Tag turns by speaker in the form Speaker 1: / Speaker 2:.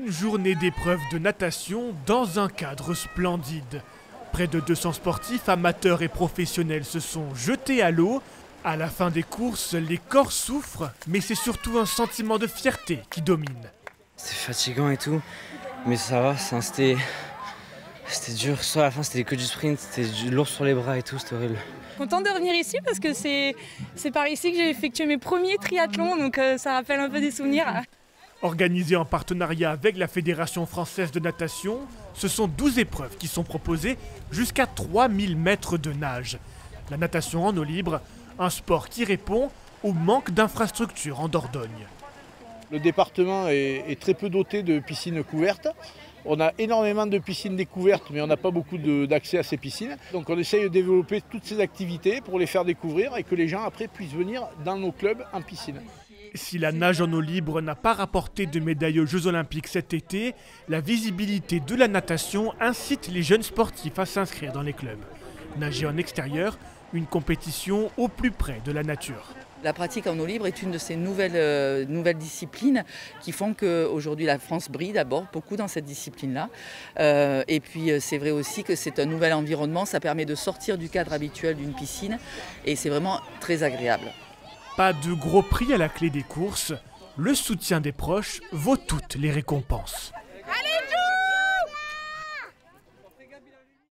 Speaker 1: Une journée d'épreuves de natation dans un cadre splendide. Près de 200 sportifs, amateurs et professionnels se sont jetés à l'eau. À la fin des courses, les corps souffrent, mais c'est surtout un sentiment de fierté qui domine.
Speaker 2: C'était fatigant et tout, mais ça va, c'était dur. Soit à la fin, c'était que du sprint, c'était lourd sur les bras et tout, c'était horrible.
Speaker 3: Contente de revenir ici parce que c'est par ici que j'ai effectué mes premiers triathlons, donc ça rappelle un peu des souvenirs.
Speaker 1: Organisé en partenariat avec la Fédération française de natation, ce sont 12 épreuves qui sont proposées jusqu'à 3000 mètres de nage. La natation en eau libre, un sport qui répond au manque d'infrastructures en Dordogne.
Speaker 4: Le département est très peu doté de piscines couvertes. On a énormément de piscines découvertes, mais on n'a pas beaucoup d'accès à ces piscines. Donc on essaye de développer toutes ces activités pour les faire découvrir et que les gens après puissent venir dans nos clubs en piscine.
Speaker 1: Si la nage en eau libre n'a pas rapporté de médaille aux Jeux Olympiques cet été, la visibilité de la natation incite les jeunes sportifs à s'inscrire dans les clubs. Nager en extérieur, une compétition au plus près de la nature.
Speaker 5: La pratique en eau libre est une de ces nouvelles disciplines qui font qu'aujourd'hui la France brille d'abord beaucoup dans cette discipline-là. Et puis c'est vrai aussi que c'est un nouvel environnement, ça permet de sortir du cadre habituel d'une piscine et c'est vraiment très agréable.
Speaker 1: Pas de gros prix à la clé des courses, le soutien des proches vaut toutes les récompenses.